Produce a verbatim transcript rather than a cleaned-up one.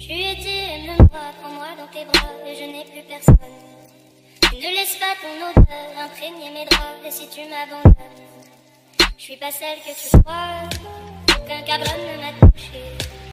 Tu étais, aime-moi, prends-moi dans tes bras, et je n'ai plus personne. Tu ne laisses pas ton odeur imprégner mes draps, et si tu m'abandonnes, je suis pas celle que tu crois, aucun cabron ne m'a touché.